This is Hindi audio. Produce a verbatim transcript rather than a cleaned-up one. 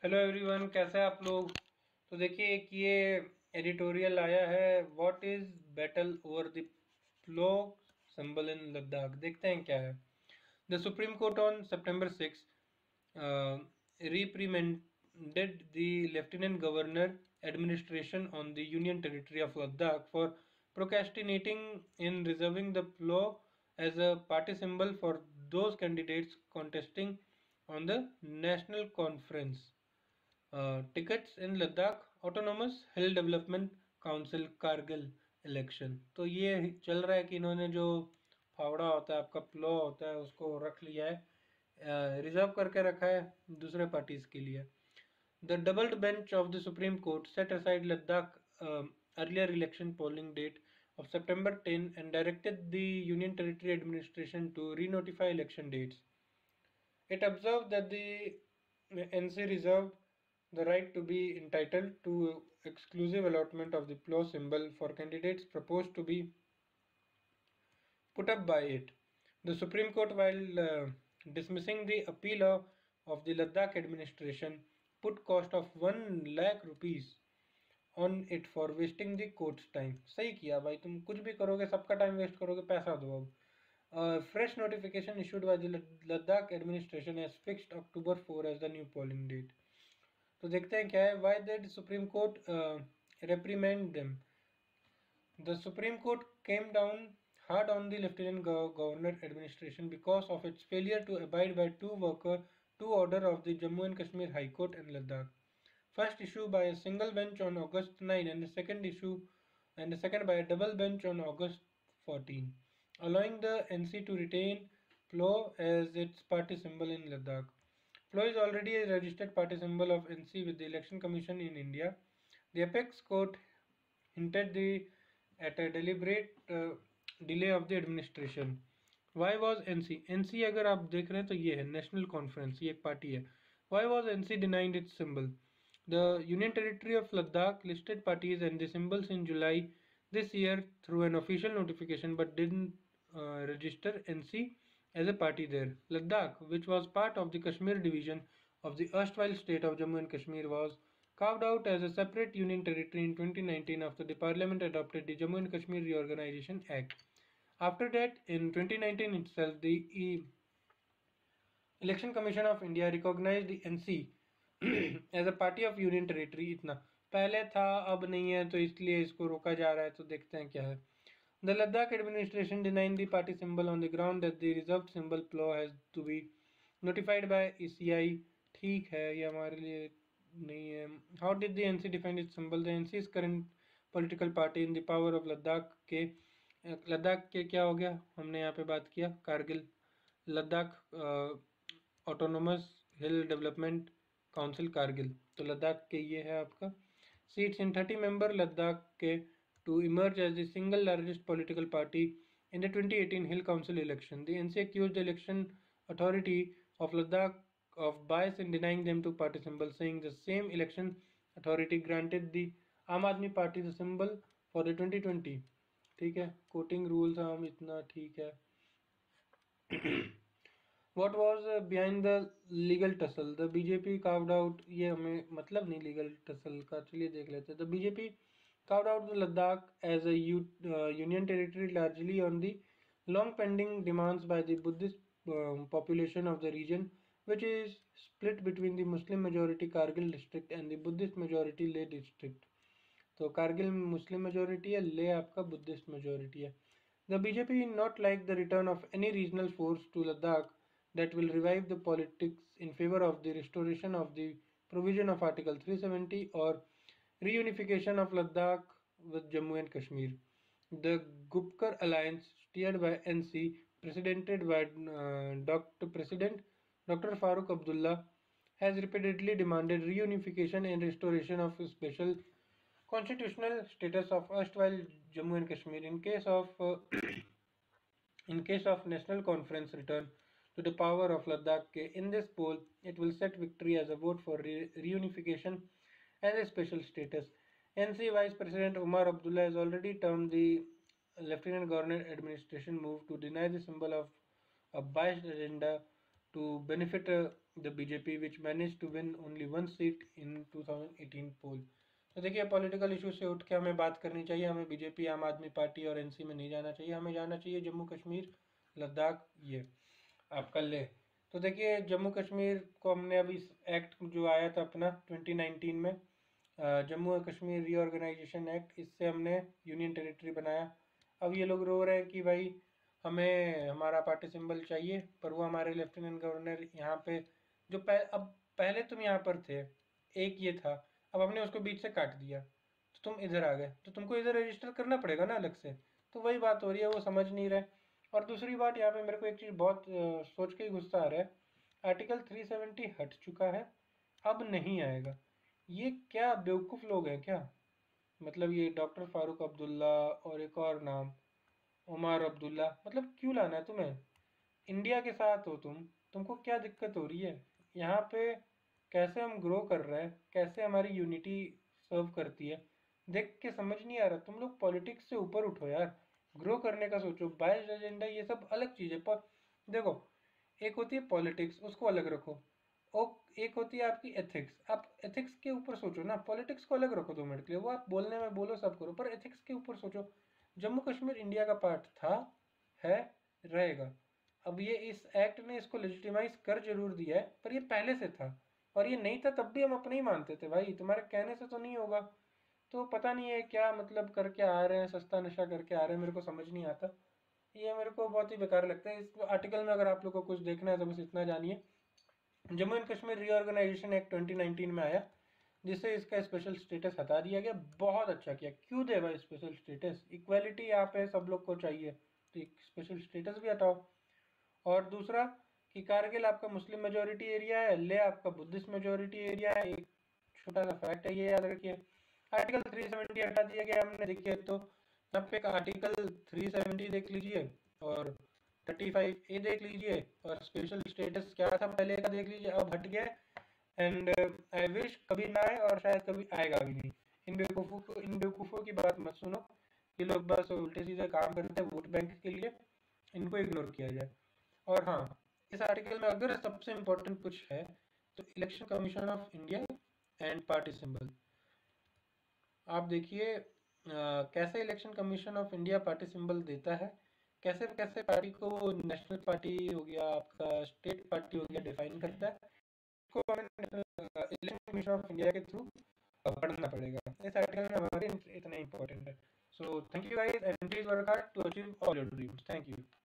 हेलो एवरीवन, कैसे हैं आप लोग। तो देखिए, एक ये एडिटोरियल आया है, what is battle over the plough symbol in Ladakh. देखते हैं क्या है। The Supreme Court on September six reprimanded the lieutenant governor administration on the union territory of Ladakh for procrastinating in reserving the plough as a party symbol for those candidates contesting on the national conference uh, tickets in Ladakh Autonomous Hill Development Council Kargil election. तो ये चल रहा है कि इन्होंने जो फावड़ा होता है, आपका प्लो होता है, उसको रख लिया है, रिजर्व करके रखा है दूसरे पार्टीज के लिए। The doubled bench of the Supreme Court set aside Ladakh earlier election polling date of September tenth and directed the Union Territory Administration to re-notify election dates. It observed that the N C reserved the right to be entitled to exclusive allotment of the plough symbol for candidates proposed to be put up by it. The Supreme Court, while uh, dismissing the appeal of, of the Ladakh administration, put cost of one lakh rupees on it for wasting the court's time. सही किया भाई, तुम कुछ भी करोगे, सबका टाइम वेस्ट करोगे, पैसा दो अब। Uh, fresh notification issued by the Ladakh administration has fixed October fourth as the new polling date. तो देखते हैं क्या है। Why did Supreme Court uh, reprimand them? The Supreme Court came down hard on the Lieutenant Governor administration because of its failure to abide by two worker two order of the Jammu and Kashmir High Court in Ladakh. First issue by a single bench on August ninth and the second issue and the second by a double bench on August fourteenth, allowing the N C to retain plough as its party symbol in Ladakh. Plough is already a registered party symbol of N C with the Election Commission in India. The apex court hinted the, at a deliberate uh, delay of the administration. Why was N C? N C अगर आप देख रहे हैं तो ये है नेशनल कॉन्फ्रेंस, ये एक पार्टी है। Why was N C denied its symbol? The Union Territory of Ladakh listed parties and the symbols in July this year through an official notification but didn't uh, register N C as a party there. Ladakh, which was part of the Kashmir division of the erstwhile state of Jammu and Kashmir, was carved out as a separate union territory in twenty nineteen after the parliament adopted the Jammu and Kashmir Reorganization Act. After that, in twenty nineteen itself, the e Election Commission of India recognized the N C as a party of union territory. इतना पहले था, अब नहीं है, तो इसलिए इसको रोका जा रहा है। तो देखते हैं क्या है। The Ladakh administration denied the party symbol on the ground that the reserved symbol plough has to be notified by E C I. ठीक है, ये हमारे लिए नहीं है। How did the N C defend its symbol? The N C's current political party in the power of Ladakh के लद्दाख के क्या हो गया, हमने यहाँ पे बात किया Kargil Ladakh autonomous hill development council Kargil. तो लद्दाख के ये है आपका seats in thirty member Ladakh के to emerge as the single largest political party in the twenty eighteen Hill Council election. The N C accused the election authority of Ladakh of bias in denying them to party symbol, saying the same election authority granted the Aam Aadmi Party the symbol for the twenty twenty. ठीक है, कोटिंग रूल्स हम इतना ठीक है। What was uh, behind the legal tussle? The B J P carved out, ये हमें मतलब नहीं लीगल टसल का, चलिए देख लेते हैं। The B J P carved out the Ladakh as a U, uh, union territory largely on the long pending demands by the Buddhist um, population of the region, which is split between the Muslim majority Kargil district and the Buddhist majority Leh district. तो कारगिल मुस्लिम मेजोरिटी है, ले आपका बुद्धिस्ट मेजोरिटी है। The B J P not like the return of any regional force to Ladakh that will revive the politics in favor of the restoration of the provision of Article three seventy or reunification of Ladakh with Jammu and Kashmir. The Gupkar alliance, steered by N C, presidented by uh, Doctor President Doctor Farooq Abdullah, has repeatedly demanded reunification and restoration of special constitutional status of erstwhile Jammu and Kashmir in case of uh, in case of National Conference return to the power of Ladakh. In this poll, it will set victory as a vote for re reunification and a special status. N C Vice President Umar Abdullah has already termed the Lieutenant Governor administration move to deny the symbol of a biased agenda to benefit uh, the B J P which managed to win only one seat in twenty eighteen poll. तो देखिए पॉलिटिकल इशू से उठ के हमें बात करनी चाहिए, हमें बीजेपी, आम आदमी पार्टी और एनसी में नहीं जाना चाहिए, हमें जाना चाहिए जम्मू कश्मीर, लद्दाख, ये आपका ले। तो देखिए जम्मू कश्मीर को हमने अभी एक्ट जो आया था अपना ट्वेंटी नाइनटीन में, Jammu and Kashmir reorganisation act, इससे हमने यूनियन टेरिटरी बनाया। अब ये लोग रो रहे हैं कि भाई हमें हमारा पार्टी सिंबल चाहिए, पर वो हमारे लेफ्टिनेंट गवर्नर यहाँ पे जो पह, अब पहले तुम यहाँ पर थे, एक ये था, अब हमने उसको बीच से काट दिया, तो तुम इधर आ गए, तो तुमको इधर रजिस्टर करना पड़ेगा ना अलग से। तो वही बात हो रही है, वो समझ नहीं रहे। और दूसरी बात यहाँ पे मेरे को एक चीज़ बहुत सोच के ही गुस्सा आ रहा है, आर्टिकल थ्री सेवेंटी हट चुका है, अब नहीं आएगा। ये क्या बेवकूफ़ लोग हैं क्या? मतलब ये डॉक्टर फारूक अब्दुल्ला और एक और नाम उमर अब्दुल्ला, मतलब क्यों लाना है तुम्हें? इंडिया के साथ हो तुम, तुमको क्या दिक्कत हो रही है? यहाँ पे कैसे हम ग्रो कर रहे हैं, कैसे हमारी यूनिटी सर्व करती है, देख के समझ नहीं आ रहा। तुम लोग पॉलिटिक्स से ऊपर उठो यार, ग्रो करने का सोचो। बायस्ड एजेंडा ये सब अलग चीज़ है। पर देखो, एक होती है पॉलिटिक्स, उसको अलग रखो, और एक होती है आपकी एथिक्स। आप एथिक्स के ऊपर सोचो ना, पॉलिटिक्स को अलग रखो दो मिनट के लिए, वो आप बोलने में बोलो, सब करो, पर एथिक्स के ऊपर सोचो। जम्मू कश्मीर इंडिया का पार्ट था, है, रहेगा। अब ये इस एक्ट ने इसको लेजिटिमाइज कर जरूर दिया है, पर ये पहले से था, और ये नहीं था तब भी हम अपने ही मानते थे भाई, तुम्हारे कहने से तो नहीं होगा। तो पता नहीं है क्या मतलब करके आ रहे हैं, सस्ता नशा करके आ रहे हैं, मेरे को समझ नहीं आता। ये मेरे को बहुत ही बेकार लगता है। इस आर्टिकल में अगर आप लोग को कुछ देखना है तो बस इतना जानिए, Jammu and Kashmir reorganisation act twenty nineteen में आया, जिससे इसका स्पेशल स्टेटस हटा दिया गया। बहुत अच्छा किया, क्यों दे भाई स्पेशल स्टेटस, इक्वालिटी यहाँ पे सब लोग को चाहिए, तो एक स्पेशल स्टेटस भी हटाओ। और दूसरा कि कारगिल आपका मुस्लिम मेजोरिटी एरिया है, ले आपका बुद्धिस्ट मेजोरिटी एरिया है, एक छोटा सा फैक्ट है, ये याद रखिए। आर्टिकल थ्री सेवेंटी हटा दिया गया हमने, देखिए तो यहाँ पे आर्टिकल थ्री सेवेंटी देख लीजिए, और थर्टी फाइव ए देख लीजिए, और स्पेशल स्टेटस क्या था पहले का देख लीजिए, अब हट गया। एंड आई विश कभी ना आए, और शायद कभी आएगा भी नहीं। इन बेवकूफ़ों को इन बेवकूफ़ों की बात मत सुनो, ये लोग बस उल्टे सीधे काम करते हैं वोट बैंक के लिए, इनको इग्नोर किया जाए। और हाँ, इस आर्टिकल में अगर सबसे इम्पोर्टेंट कुछ है तो election commission of India and party symbol. आप देखिए कैसे election commission of India party symbol देता है, कैसे कैसे पार्टी को नेशनल पार्टी हो गया, आपका स्टेट पार्टी हो गया, डिफाइन करता है। इसको हमें इलेक्शन कमीशन ऑफ इंडिया के थ्रू पढ़ना पड़ेगा। इस आर्टिकल में हमारे इतना इंपॉर्टेंट है। So thank you guys, and please work hard to achieve all your dreams. Thank you.